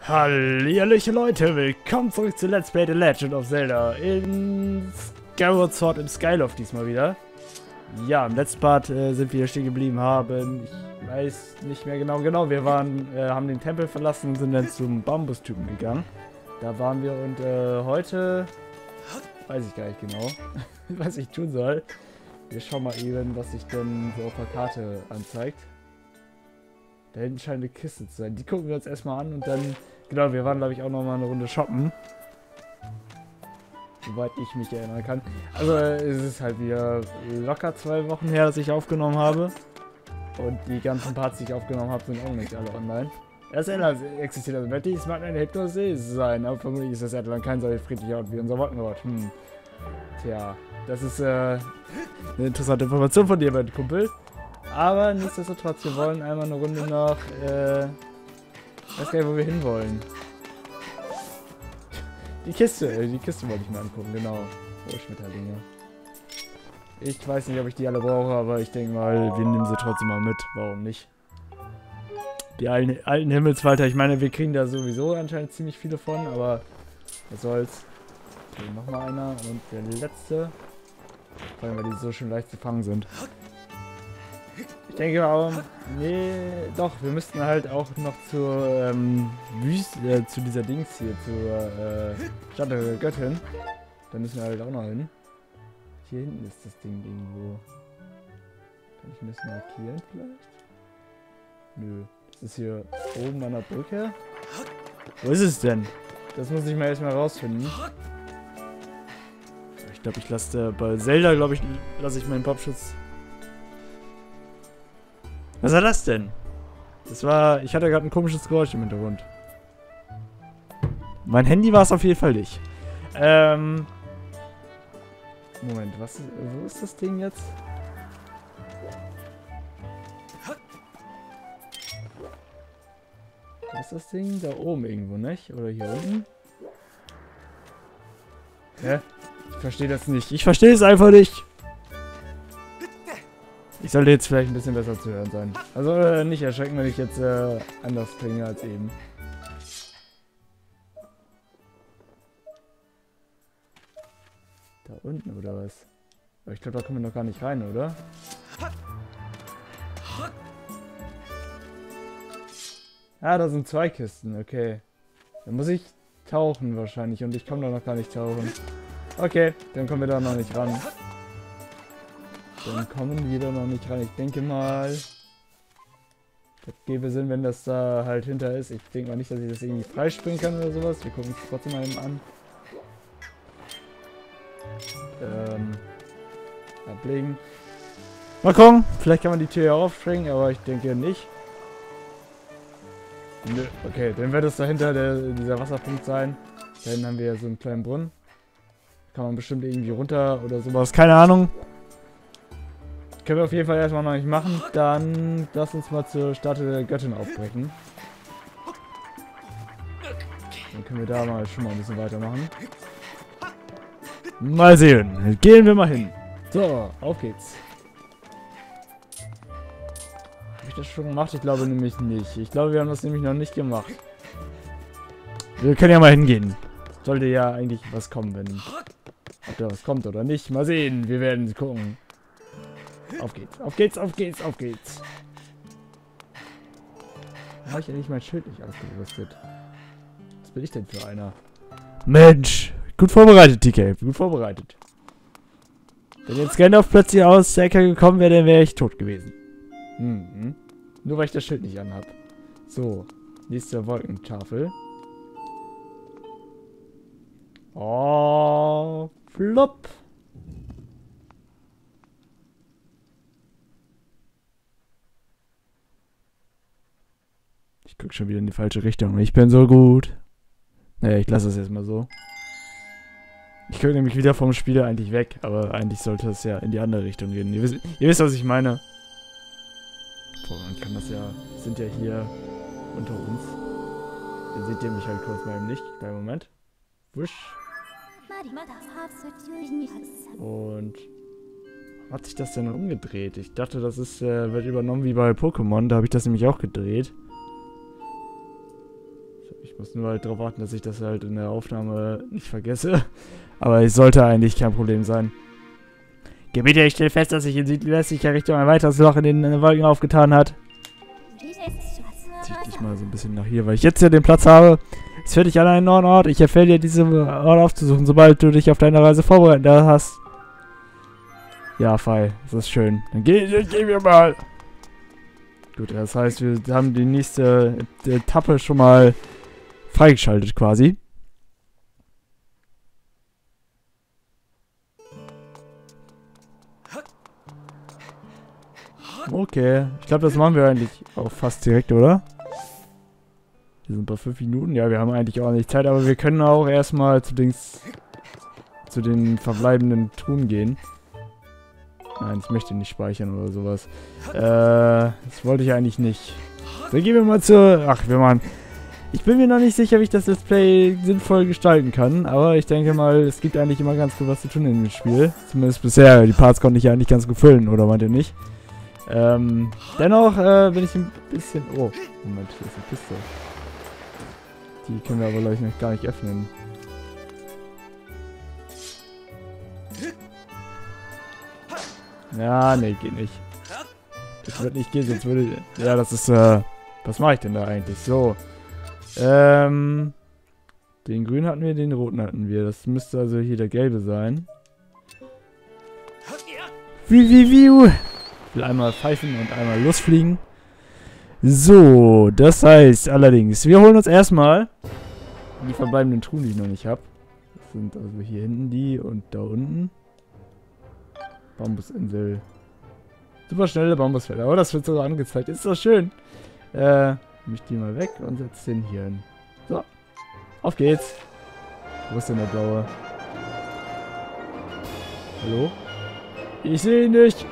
Hallihallo Leute, willkommen zurück zu Let's Play The Legend of Zelda in Skyward Sword im Skyloft diesmal wieder. Ja, im letzten Part sind wir stehen geblieben, ich weiß nicht mehr genau, wir haben den Tempel verlassen und sind dann zum Bambustypen gegangen. Da waren wir und heute weiß ich gar nicht genau, was ich tun soll. Wir schauen mal eben, was sich denn so auf der Karte anzeigt. Da hinten scheint eine Kiste zu sein. Die gucken wir uns erstmal an und dann... Genau, wir waren glaube ich auch nochmal eine Runde shoppen. Soweit ich mich erinnern kann. Also es ist halt wieder locker 2 Wochen her, dass ich aufgenommen habe. Und die ganzen Parts, die ich aufgenommen habe, sind auch nicht alle online. Das Erdland existiert also wirklich. Es mag eine Hypnose sein, aber vermutlich ist das Erdland kein solch friedlicher Ort wie unser Wolkenort. Tja, das ist eine interessante Information von dir, mein Kumpel. Aber nichtsdestotrotz, wir wollen einmal eine Runde nach, ich weiß gar nicht, wo wir hinwollen. Die Kiste wollte ich mir angucken, genau. Schmetterlinge. Ich weiß nicht, ob ich die alle brauche, aber ich denke mal, wir nehmen sie trotzdem mal mit. Warum nicht? Die alten Himmelsfalter, ich meine, wir kriegen da sowieso anscheinend ziemlich viele von, aber was soll's. Okay, nochmal einer und der letzte. Vor allem, weil die so schön leicht zu fangen sind. Ich denke aber, nee, doch, wir müssten halt auch noch zur Wüste, zu dieser Dings hier, zur Stadt der Göttin. Da müssen wir halt auch noch hin. Hier hinten ist das Ding irgendwo. Kann ich ein bisschen markieren vielleicht? Nö, das ist hier oben an der Brücke. Wo ist es denn? Das muss ich mal erstmal rausfinden. Ich glaube, ich lasse bei Zelda, glaube ich, lasse ich meinen Popschutz. Was war das denn? Das war... Ich hatte gerade ein komisches Geräusch im Hintergrund. Mein Handy war es auf jeden Fall nicht. Moment, wo ist das Ding jetzt? Wo ist das Ding? Da oben irgendwo, nicht? Oder hier unten? Hä? Ich verstehe das nicht. Ich verstehe es einfach nicht. Ich sollte jetzt vielleicht ein bisschen besser zu hören sein. Also nicht erschrecken, wenn ich jetzt anders klinge als eben. Da unten oder was? Aber ich glaube, da kommen wir noch gar nicht rein, oder? Ah, da sind 2 Kisten, okay. Da muss ich tauchen wahrscheinlich und ich komme da noch gar nicht tauchen. Okay, dann kommen wir da noch nicht ran. Dann kommen wir da noch nicht rein. Ich denke mal, das gäbe Sinn, wenn das da halt hinter ist. Ich denke mal nicht, dass ich das irgendwie freispringen kann oder sowas. Wir gucken uns trotzdem mal eben an. Ablegen. Mal gucken. Vielleicht kann man die Tür ja aufspringen, aber ich denke nicht. Nö. Okay, dann wird es dahinter dieser Wasserpunkt sein. Da hinten haben wir ja so einen kleinen Brunnen. Kann man bestimmt irgendwie runter oder sowas. Keine Ahnung. Können wir auf jeden Fall erstmal noch nicht machen. Dann lass uns mal zur Statue der Göttin aufbrechen. Dann können wir da mal schon mal ein bisschen weitermachen. Mal sehen. Gehen wir mal hin. So, auf geht's. Habe ich das schon gemacht? Ich glaube nämlich nicht. Ich glaube, wir haben das nämlich noch nicht gemacht. Wir können ja mal hingehen. Sollte ja eigentlich was kommen, ob da was kommt oder nicht. Mal sehen. Wir werden gucken. Auf geht's, auf geht's, auf geht's, auf geht's. Habe ich ja nicht mein Schild nicht ausgerüstet. Was bin ich denn für einer? Mensch! Gut vorbereitet, TK. Gut vorbereitet. Wenn jetzt Gandalf plötzlich aus der Ecke gekommen wäre, dann wäre ich tot gewesen. Nur weil ich das Schild nicht anhab. So, nächste Wolkentafel. Oh, flop. Ich guck schon wieder in die falsche Richtung. Ich bin so gut. Naja, ich lasse es jetzt mal so. Ich gucke nämlich wieder vom Spiel eigentlich weg, aber eigentlich sollte es ja in die andere Richtung gehen. Ihr wisst, was ich meine. Boah, man kann das ja... Wir sind ja hier unter uns. Dann seht ihr mich halt kurz mal im Licht. Kleinen Moment. Wusch. Und... Hat sich das denn umgedreht? Ich dachte, das ist, wird übernommen wie bei Pokémon. Da habe ich das nämlich auch gedreht. Ich muss nur halt darauf warten, dass ich das halt in der Aufnahme nicht vergesse. Aber es sollte eigentlich kein Problem sein. Gebiet, ich stelle fest, dass sich in südwestlicher Richtung ein weiteres Loch in den Wolken aufgetan hat. Zieh dich mal so ein bisschen nach hier, weil ich jetzt hier den Platz habe. Es führt dich an einen neuen Ort. Ich empfehle dir, diesen Ort aufzusuchen, sobald du dich auf deine Reise vorbereitet hast. Ja, Fei, das ist schön. Dann gehen wir mal. Gut, das heißt, wir haben die nächste Etappe schon mal freigeschaltet quasi. Okay, ich glaube, das machen wir eigentlich auch fast direkt, oder? Wir sind bei 5 Minuten. Ja, wir haben eigentlich ordentlich Zeit, aber wir können auch erstmal zu den verbleibenden Truhen gehen. Nein, ich möchte nicht speichern oder sowas. Das wollte ich eigentlich nicht. Dann gehen wir mal zur... Ach, ich bin mir noch nicht sicher, wie ich das Let's Play sinnvoll gestalten kann, aber ich denke mal, es gibt eigentlich immer ganz gut was zu tun in dem Spiel. Zumindest bisher. Die Parts konnte ich ja eigentlich ganz gut füllen, oder meint ihr nicht? Dennoch bin ich ein bisschen... Oh, Moment, hier ist eine Kiste. Die können wir aber, glaube ich, noch gar nicht öffnen. Ja, nee, geht nicht. Das wird nicht gehen, sonst würde... Ja, das ist, was mache ich denn da eigentlich? So. Den grünen hatten wir, den roten hatten wir. Das müsste also hier der gelbe sein. Ich will einmal pfeifen und einmal losfliegen. So, das heißt allerdings, wir holen uns erstmal die verbleibenden Truhen, die ich noch nicht habe. Das sind also hier hinten die und da unten. Bambusinsel. Super schnelle Bambusfelder. Oh, das wird sogar angezeigt. Ist doch schön. Nehme ich die mal weg und setze den hier hin. So. Auf geht's. Wo ist denn der blaue? Hallo? Ich sehe ihn nicht.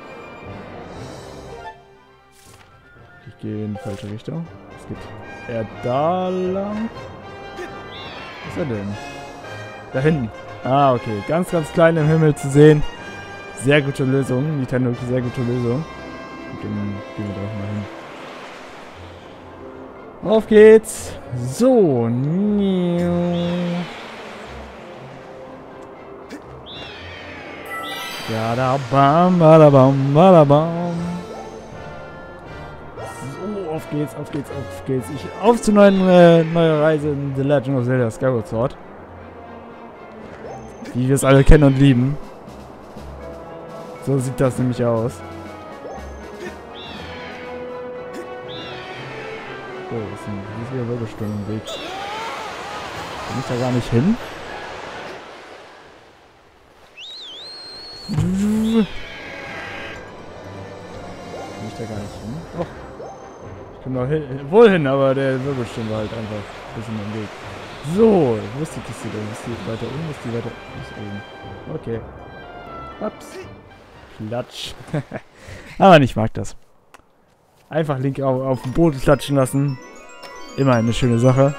Ich gehe in die falsche Richtung. Es geht eher da lang. Was ist er denn? Da hinten. Ah, okay. Ganz, ganz klein im Himmel zu sehen. Sehr gute Lösung. Nintendo, sehr gute Lösung. Und dann gehen wir doch mal hin. Auf geht's. So. Ja, da bam, badabam, badabam. So, auf geht's, auf geht's, auf geht's. Auf zur neue Reise in The Legend of Zelda Skyward Sword. Wie wir es alle kennen und lieben. So sieht das nämlich aus. Oh, das ist ein riesiger Wirbelsturm im Weg. Kann ich da gar nicht hin? Kann ich da gar nicht hin? Och. Ich komme da wohl hin, aber der Wirbelsturm war halt einfach ein bisschen im Weg. So, wo ist die Kiste denn? Ist die weiter unten? Ist die weiter oben? Okay. Ups. Klatsch. Aber ich mag das. Einfach Link auf den Boden klatschen lassen. Immer eine schöne Sache.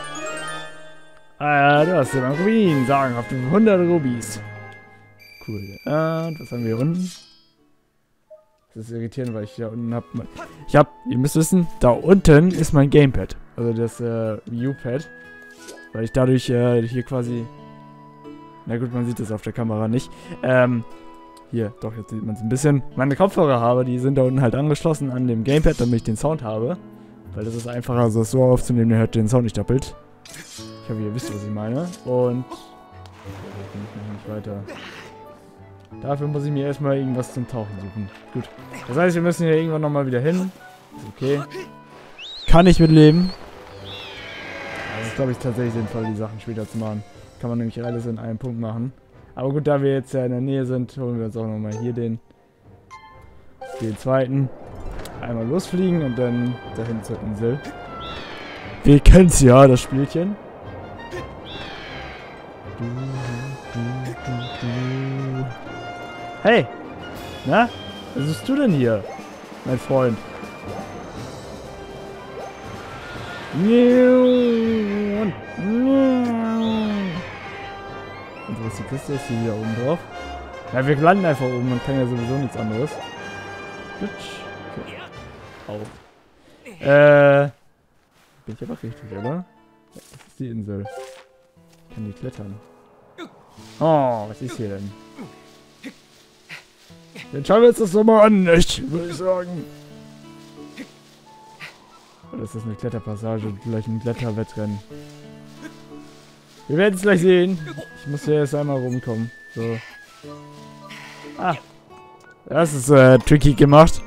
Du hast den Rubin. Sagen auf den 100 Rubis. Cool. Und was haben wir hier unten? Das ist irritierend, weil ich da unten habe... ihr müsst wissen, da unten ist mein Gamepad. Also das Wii U-Pad. Weil ich dadurch hier quasi... Na gut, man sieht das auf der Kamera nicht. Hier, doch, jetzt sieht man es ein bisschen. Meine Kopfhörer habe, die sind da unten halt angeschlossen an dem Gamepad, damit ich den Sound habe. Weil das ist einfacher, das so aufzunehmen, der hört den Sound nicht doppelt. Ich hoffe, ihr wisst, was ich meine. Und... Ich noch nicht weiter. Dafür muss ich mir erstmal irgendwas zum Tauchen suchen. Gut. Das heißt, wir müssen hier irgendwann nochmal wieder hin. Ist okay. Kann ich mitleben. Das ist, glaube ich, tatsächlich sinnvoll, die Sachen später zu machen. Kann man nämlich alles in einem Punkt machen. Aber gut, da wir jetzt ja in der Nähe sind, holen wir uns auch nochmal hier den zweiten. Einmal losfliegen und dann dahin zur Insel. Wir kennen's ja, das Spielchen. Hey! Na? Was suchst du denn hier, mein Freund? Und wo ist die Kiste? Ist die wieder oben drauf? Ja, wir landen einfach oben, man kann ja sowieso nichts anderes. So. Auf. Bin ich aber richtig, oder? Das ist die Insel. Kann die klettern? Oh, was ist hier denn? Dann schauen wir uns das doch mal an, nicht? Würde ich sagen. Oder ist das eine Kletterpassage? Vielleicht ein Kletterwettrennen. Wir werden es gleich sehen. Ich muss hier erst einmal rumkommen. So. Ah. Das ist tricky gemacht.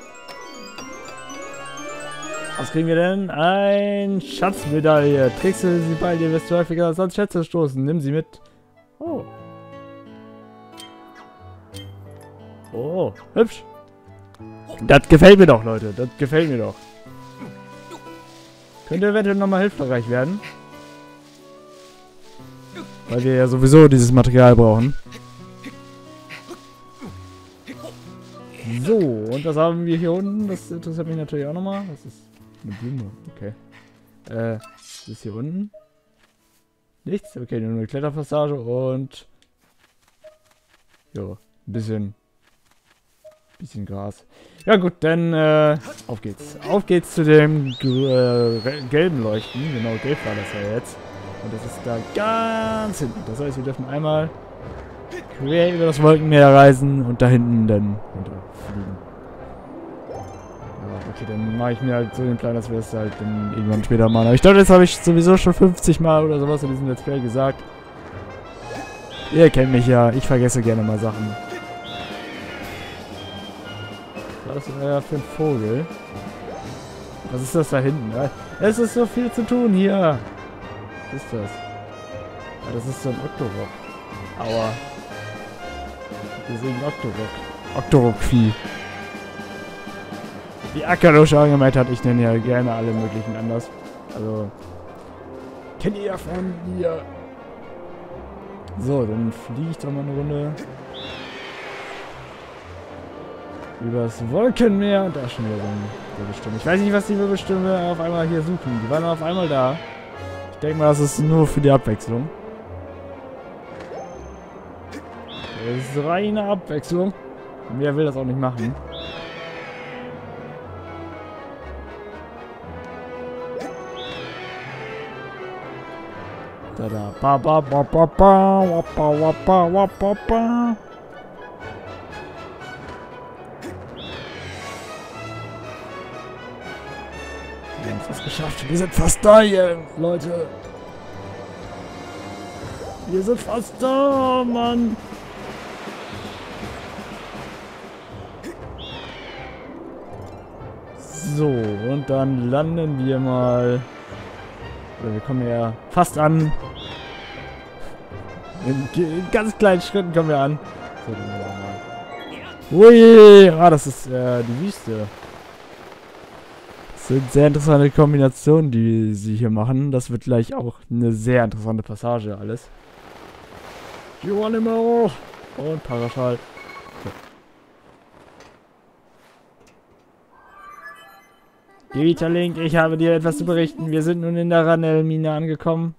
Was kriegen wir denn? Ein Schatzmedaille. Trägst du sie bei dir, wirst du häufiger als Schätze stoßen. Nimm sie mit. Oh. Oh, hübsch. Das gefällt mir doch, Leute. Das gefällt mir doch. Könnte eventuell nochmal hilfreich werden. Weil wir ja sowieso dieses Material brauchen. So, und was haben wir hier unten? Das interessiert mich natürlich auch nochmal. Das ist eine Blume. Okay. Was ist hier unten? Nichts? Okay, nur eine Kletterpassage und... Jo, ein bisschen Gras. Ja gut, dann auf geht's. Auf geht's zu dem gelben Leuchten. Genau, gelb war das ja jetzt. Und das ist da ganz hinten. Das heißt, wir dürfen einmal quer über das Wolkenmeer reisen und da hinten dann runterfliegen. Ja, okay, dann mache ich mir halt so den Plan, dass wir das halt dann irgendwann später machen. Aber ich glaube, das habe ich sowieso schon 50 Mal oder sowas in diesem Let's Play gesagt. Ihr kennt mich ja, ich vergesse gerne mal Sachen. Was ist das für ein Vogel? Was ist das da hinten? Es ist so viel zu tun hier. Was ist das? Ja, das ist so ein Octorok. Aua. Wir sehen Octorok-Vieh. Wie Akalo schon angemerkt hat, ich nenne ja gerne alle möglichen anders. Also, kennt ihr ja von mir. So, dann fliege ich doch mal eine Runde. Übers Wolkenmeer und da ist schon wieder so eine Bestimmung. Ich weiß nicht, was die Bestimmungen auf einmal hier suchen. Die waren auf einmal da. Ich denke mal, das ist nur für die Abwechslung. Das ist reine Abwechslung. Mehr will das auch nicht machen. Da. Ba ba ba ba ba wappa wappa wappa ba. Wir haben es fast geschafft. Wir sind fast da hier, Leute. Wir sind fast da, Mann. So, und dann landen wir mal. Oder wir kommen ja fast an. In ganz kleinen Schritten kommen wir an. So, dann wir mal. Ui! Ah, das ist die Wüste. Das sind sehr interessante Kombinationen, die sie hier machen. Das wird gleich auch eine sehr interessante Passage alles. Geronimo! Und Paraschall. Gewitterlink, ich habe dir etwas zu berichten. Wir sind nun in der Ranel-Mine angekommen.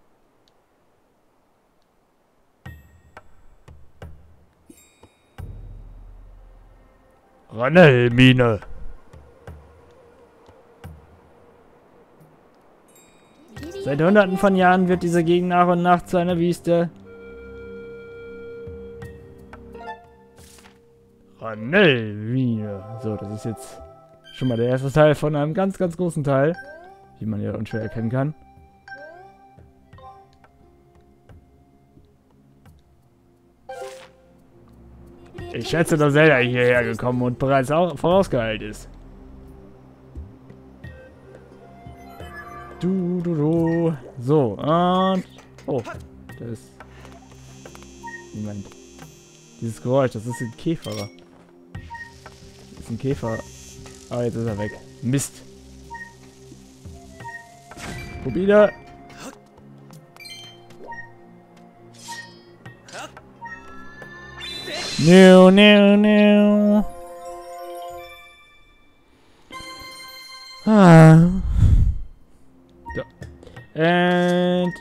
Ranel-Mine. Seit Hunderten von Jahren wird diese Gegend nach und nach zu einer Wüste. Ranel-Mine. So, das ist jetzt schon mal der erste Teil von einem ganz, ganz großen Teil, wie man ja unschwer erkennen kann. Ich schätze, dass Zelda hierher gekommen und bereits auch vorausgeeilt ist. Du. So, und... Oh, da ist... Moment. Dieses Geräusch, das ist ein Käfer. Das ist ein Käfer. Ah, jetzt ist er weg. Mist. Rubine. No. Ah. So. And...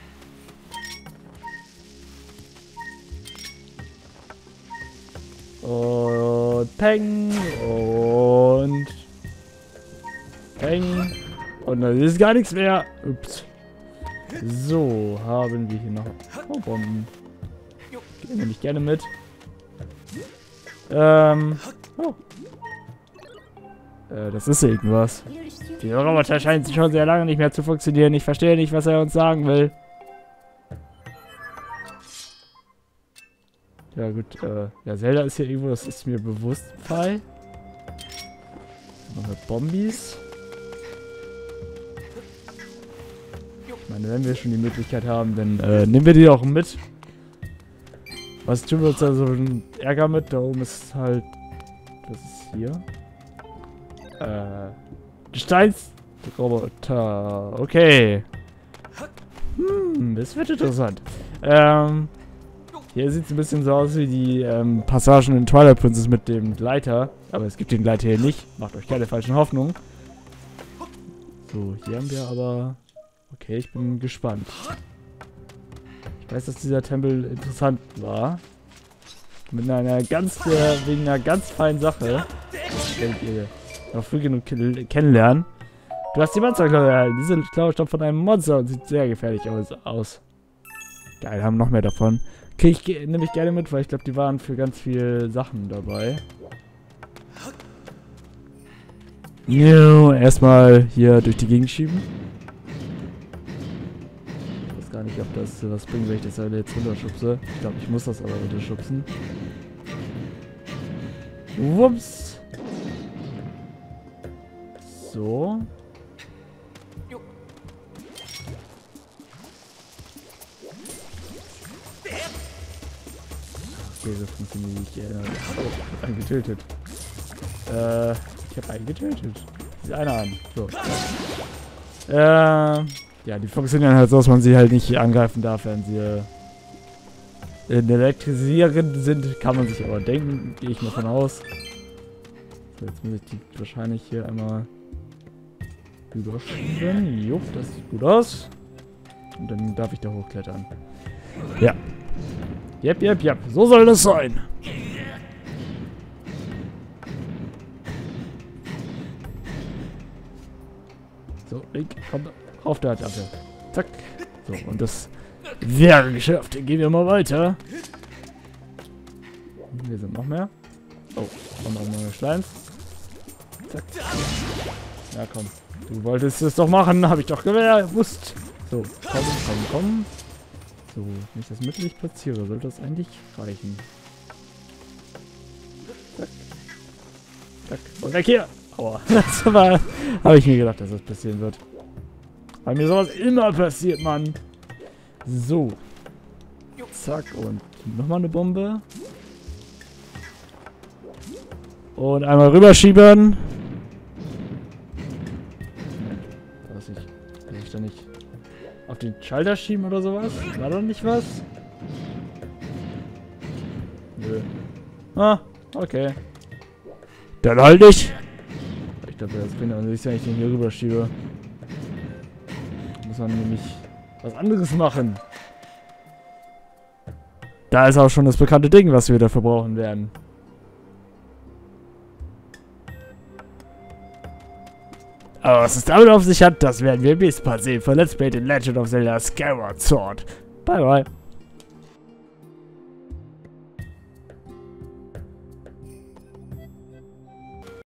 Und Peng und Peng und dann ist gar nichts mehr. Ups. So, haben wir hier noch... Oh, Bomben. Gehen wir nicht gerne mit. Oh. Das ist irgendwas. Dieser Roboter scheint schon sehr lange nicht mehr zu funktionieren. Ich verstehe nicht, was er uns sagen will. Ja gut, ja, Zelda ist hier irgendwo, das ist mir bewusst, Pfeil. Noch mit Bombis. Ich meine, wenn wir schon die Möglichkeit haben, dann nehmen wir die auch mit. Was tun wir uns da so einen Ärger mit? Da oben ist halt... Was ist hier? Gesteinsroboter. Okay. Das wird interessant. Hier sieht es ein bisschen so aus wie die Passagen in Twilight Princess mit dem Gleiter. Aber es gibt den Gleiter hier nicht. Macht euch keine falschen Hoffnungen. So, hier haben wir aber... Okay, ich bin gespannt. Ich weiß, dass dieser Tempel interessant war. Mit einer wegen einer ganz feinen Sache. Werdet ihr noch früh genug kennenlernen. Du hast die Monsterklaue erhalten. Diese Klaue stammt von einem Monster und sieht sehr gefährlich aus. Geil, haben noch mehr davon. Okay, nehme ich gerne mit, weil ich glaube, die waren für ganz viele Sachen dabei. Erstmal hier durch die Gegend schieben. Ich weiß gar nicht, ob das was bringt, wenn ich das jetzt runterschubse. Ich glaube, ich muss das aber runterschubsen. Wumps. So. Okay, so funktioniert nicht. Oh, ich hab einen getötet. Ich hab einen getötet. Sieh einer an. So. Ja, die funktionieren halt so, dass man sie halt nicht angreifen darf, wenn sie elektrisieren sind. Kann man sich aber denken, gehe ich mal von aus. So, jetzt muss ich die wahrscheinlich hier einmal überschieben. Jupp, das sieht gut aus. Und dann darf ich da hochklettern. Ja. Jep. So soll das sein. So, Link, komm auf der Attacke. Zack. So, und das wäre geschafft. Dann gehen wir mal weiter. Hier sind noch mehr. Oh, kommen auch noch Schleims. Zack. Ja, komm. Du wolltest es doch machen, habe ich doch gewusst. So, komm. So, wenn ich das mittig platziere, sollte das eigentlich reichen. Zack. Und weg hier! Aua. Das war... Habe ich mir gedacht, dass das passieren wird. Weil mir sowas immer passiert, Mann. So. Zack. Und nochmal eine Bombe. Und einmal rüberschieben. Dass ich da nicht auf den Schalter schieben oder sowas? War da nicht was? Nö. Ah, okay. Dann halt nicht. Ich glaube, das bringt auch nichts, wenn ich den hier rüberschiebe. Muss man nämlich was anderes machen. Da ist auch schon das bekannte Ding, was wir dafür brauchen werden. Aber was es damit auf sich hat, das werden wir im nächsten Part sehen von Let's Play The Legend of Zelda Skyward Sword. Bye bye.